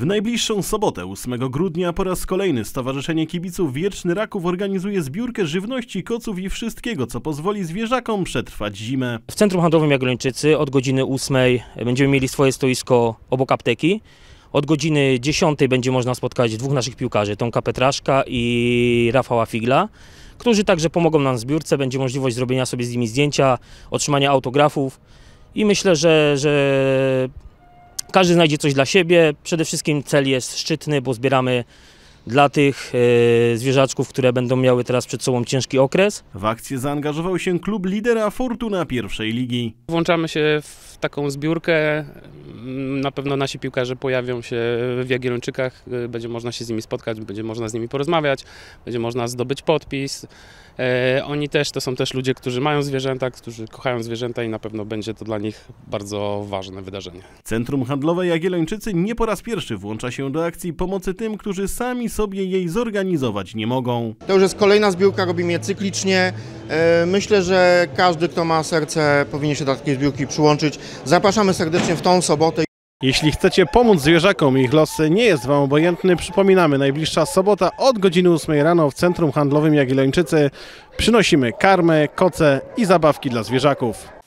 W najbliższą sobotę, 8 grudnia, po raz kolejny Stowarzyszenie Kibiców Wieczny Raków organizuje zbiórkę żywności, koców i wszystkiego, co pozwoli zwierzakom przetrwać zimę. W Centrum Handlowym Jagiellończycy od godziny 8 będziemy mieli swoje stoisko obok apteki. Od godziny 10 będzie można spotkać dwóch naszych piłkarzy, Tomka Petraszka i Rafała Figla, którzy także pomogą nam w zbiórce. Będzie możliwość zrobienia sobie z nimi zdjęcia, otrzymania autografów i myślę, że każdy znajdzie coś dla siebie. Przede wszystkim cel jest szczytny, bo zbieramy dla tych zwierzaczków, które będą miały teraz przed sobą ciężki okres. W akcję zaangażował się klub lidera Fortuna pierwszej ligi. Włączamy się w taką zbiórkę. Na pewno nasi piłkarze pojawią się w Jagiellończykach. Będzie można się z nimi spotkać, będzie można z nimi porozmawiać, będzie można zdobyć podpis. Oni też, to są też ludzie, którzy mają zwierzęta, którzy kochają zwierzęta i na pewno będzie to dla nich bardzo ważne wydarzenie. Centrum Handlowe Jagiellończycy nie po raz pierwszy włącza się do akcji pomocy tym, którzy sami sobie jej zorganizować nie mogą. To już jest kolejna zbiórka, robimy je cyklicznie. Myślę, że każdy, kto ma serce, powinien się do takiej zbiórki przyłączyć. Zapraszamy serdecznie w tą sobotę. Jeśli chcecie pomóc zwierzakom i ich los nie jest Wam obojętny, przypominamy, najbliższa sobota od godziny 8 rano w Centrum Handlowym Jagiellończycy przynosimy karmę, koce i zabawki dla zwierzaków.